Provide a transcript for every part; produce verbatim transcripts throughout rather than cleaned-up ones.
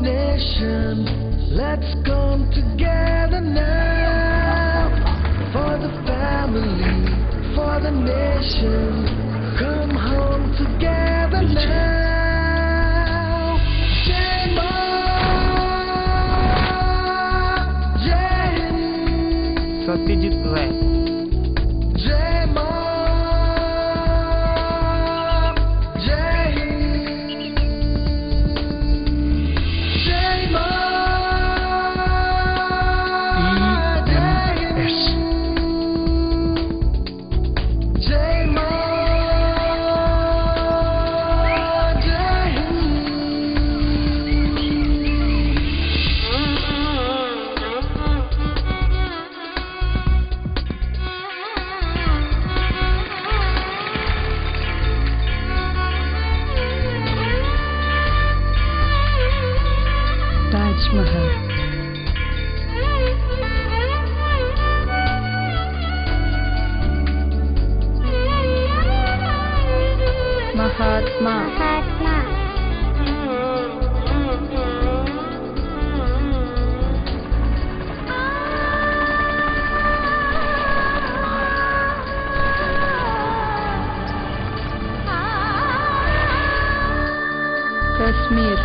nation. Let's come together now. For the family, for the nation. Come home together now. Jai Maa, Jai Hind. Satyajit Ray. Jai Maa, Jai Hind. Jai Maa, Jai Hind. Jai Maa, Jai Taj Mahal. Mahatma. Kashmir.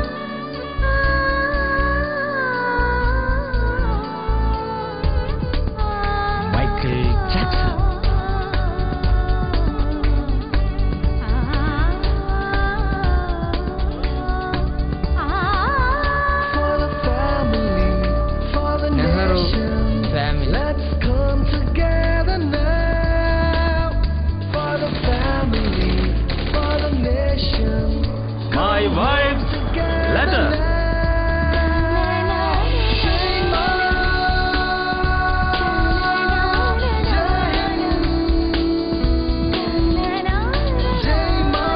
Michael Jackson. For the family, for the Nehru nation. family. Let's come together now. For the family, for the nation. My wife's Together letter. now. Jai Maa, Jai Hind. Jai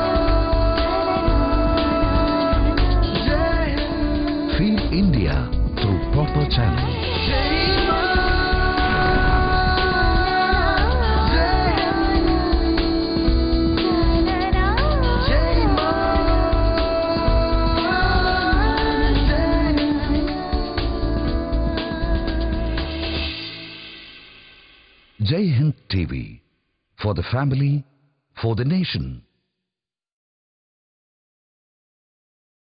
Maa, Jai Hind. Feel India through proper channels. Jai Maa, Jai Hind. Jai Maa, Jai Hind. Jai Hind T V, for the family, for the nation.